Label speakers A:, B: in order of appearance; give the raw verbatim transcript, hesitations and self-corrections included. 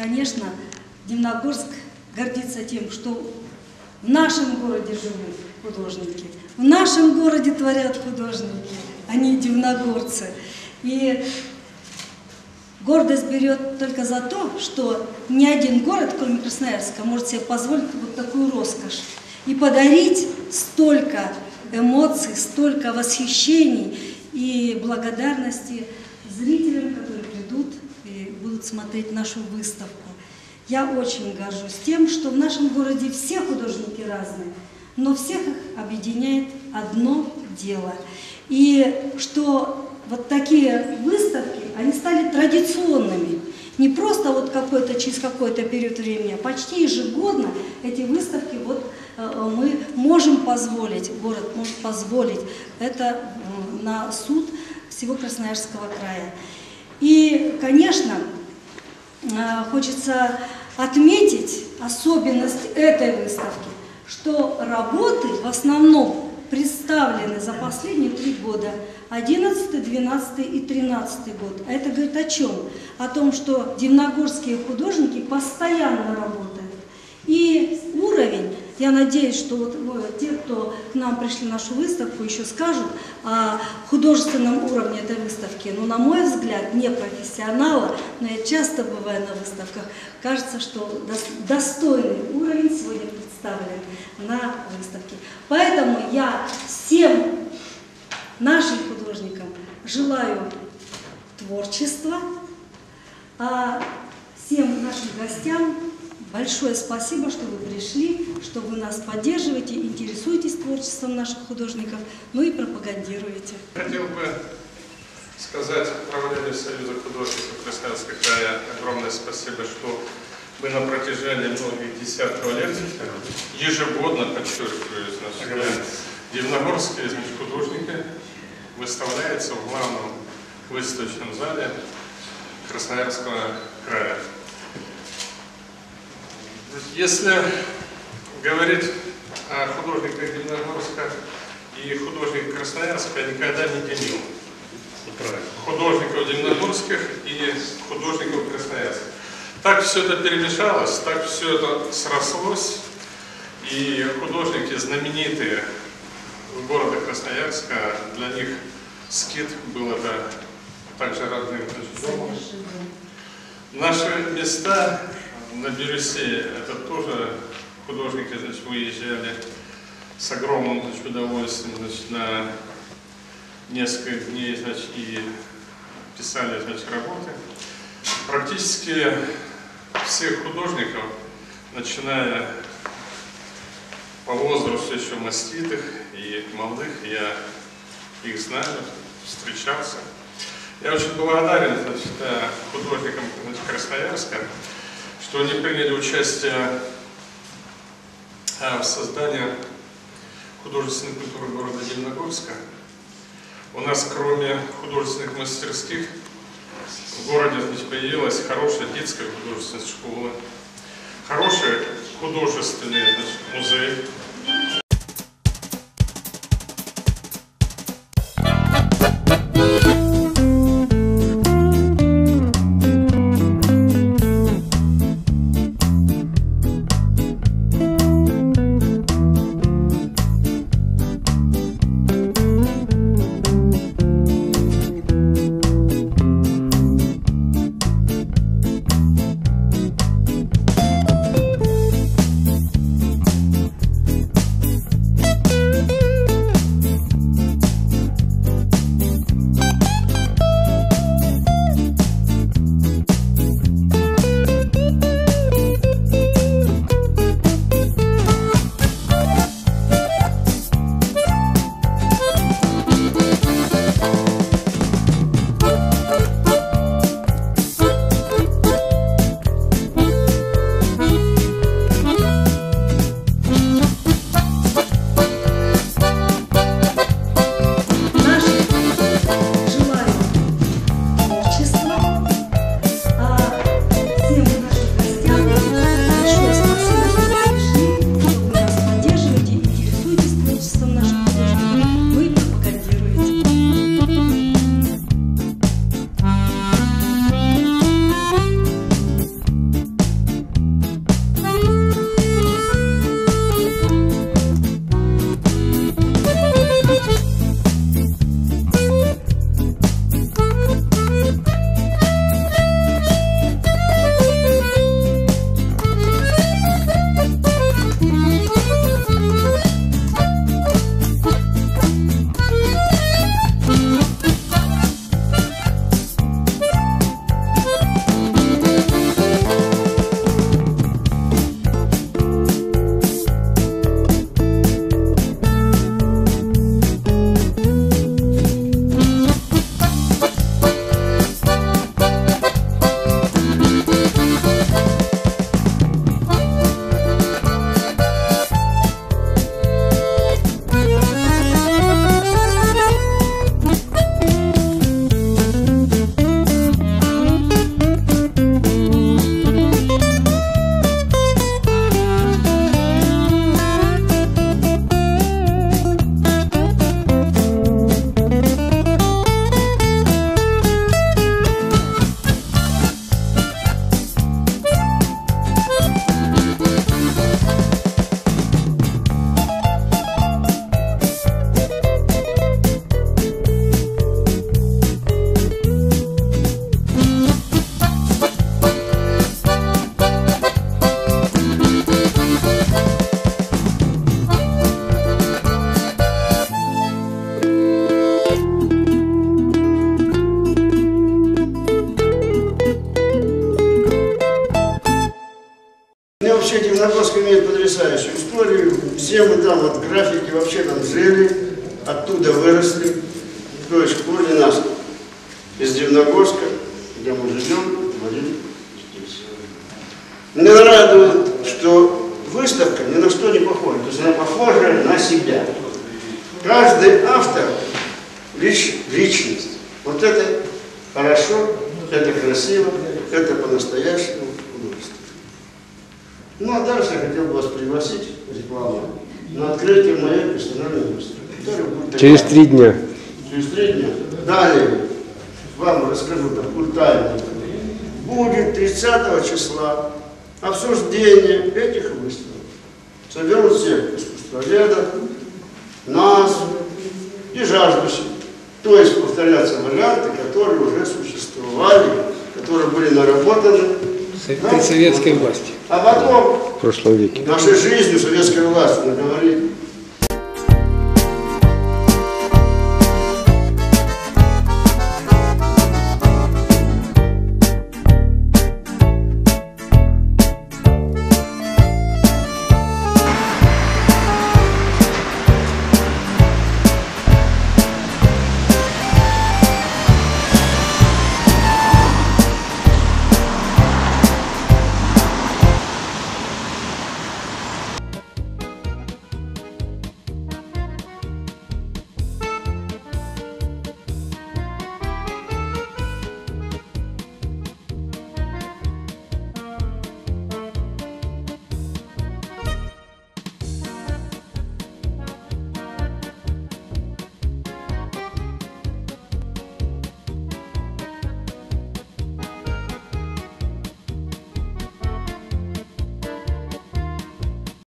A: конечно, Дивногорск гордится тем, что в нашем городе живут художники, в нашем городе творят художники, они дивногорцы. И гордость берет только за то, что ни один город, кроме Красноярска, может себе позволить вот такую роскошь и подарить столько эмоций, столько восхищений и благодарности зрителям, которые придут и будут смотреть нашу выставку. Я очень горжусь тем, что в нашем городе все художники разные, но всех их объединяет одно дело. И что вот такие выставки, они стали традиционными. Не просто вот какой-то через какой-то период времени, а почти ежегодно эти выставки вот э, мы можем позволить, город может позволить. Это э, на суд всего Красноярского края. И, конечно, э, хочется отметить особенность этой выставки, что работы в основном представлены за последние три года, одиннадцатый, двенадцатый и тринадцатый год. А это говорит о чем? О том, что дивногорские художники постоянно работают. И уровень, я надеюсь, что вот, вот, те, кто к нам пришли на нашу выставку, еще скажут о художественном уровне этой выставки. Но, на мой взгляд, не профессионала, но я часто бываю на выставках, кажется, что достойный уровень сегодня представлен на выставке. Поэтому я всем нашим художникам желаю творчества, а всем нашим гостям большое спасибо, что вы пришли, что вы нас поддерживаете, интересуетесь творчеством наших художников, ну и пропагандируете.
B: Хотел бы сказать правлению Союза художников Красноярского края огромное спасибо, что мы на протяжении многих десятков лет ежегодно, подчеркиваю, значит, дивногорские художники выставляются в главном выставочном зале Красноярского края. Если говорить о художниках Дивногорска и художниках Красноярска, я никогда не делил художников дивногорских и художников Красноярска. Так все это перемешалось, так все это срослось, и художники знаменитые города Красноярска, для них скит был это также родным домом. Наши места на Бирюсе, это тоже художники, значит, выезжали с огромным, значит, удовольствием, значит, на несколько дней, значит, и писали, значит, работы. Практически всех художников, начиная по возрасту еще маститых и молодых, я их знаю, встречался. Я очень благодарен, значит, художникам, значит, Красноярска, что они приняли участие в создании художественной культуры города Дивногорска. У нас, кроме художественных мастерских, в городе, значит, появилась хорошая детская художественная школа, хороший художественный, значит, музей.
C: вообще Дивногорск имеет потрясающую историю. Все мы там, вот графики вообще там жили, оттуда выросли. То есть в школе нас из Дивногорска, где мы живем, водили здесь. Меня радует, что выставка ни на что не похожа. То есть она похожа на себя. Каждый автор лич, личность. Вот это хорошо, это красиво, это по-настоящему художественно. Ну а дальше я хотел бы вас пригласить, рекламу, на открытие моей персональной выставки.
D: Через три дня.
C: Через три дня. Далее вам расскажу такую тайну. Будет тридцатого числа обсуждение этих выставок. Соберут всех искусствоведов, нас и жаждущих. То есть повторятся варианты, которые уже существовали, которые были наработаны
D: При советской власти.
C: А потом
D: в прошлом веке.
C: нашей жизнью советской власти наговорит